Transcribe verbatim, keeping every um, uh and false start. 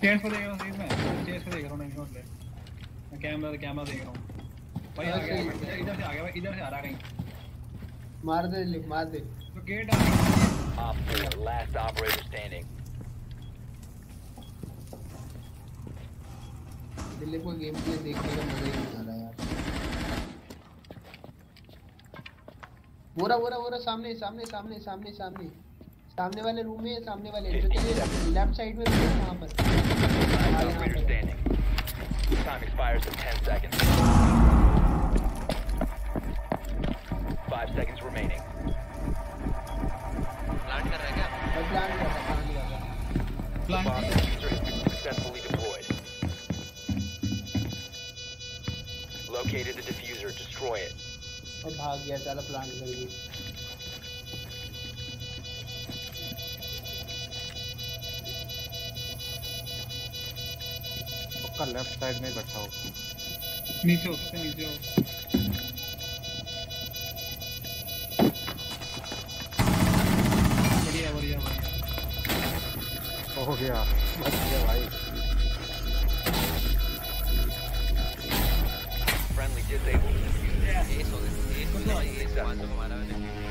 Stairs पे देख रहा हूं सीट में स्टेयर्स पे देख रहा हूं नहीं नोट ले मैं कैमरा कैमरा देख रहा हूं भाई आ गया इधर इधर से आ गया भाई इधर से आ रहा कहीं मार दे मार दे तो गेट आ गया Op four, last operator standing. Delhi को गेम प्ले देखने का मजा ही नहीं आ रहा यार। बोरा बोरा बोरा सामने सामने सामने सामने सामने सामने वाले रूम में सामने वाले जो लेफ्ट साइड में वहां पर Operator standing. Time expires in ten seconds. Five seconds remaining. Plant कर रहा है क्या? मैं प्लान कर रहा प्लान कर रहा plan Bomb diffuser has been successfully deployed. Located the diffuser. Destroy it. और भाग गया साला प्लान करके। उसका लेफ्ट साइड में बैठा हो नीचे हो सकते नीचे हो बढ़िया बढ़िया हो गया बच गया भाई Friendly disabled. एस हो गया एस हो गया एस पांच को मारा मैंने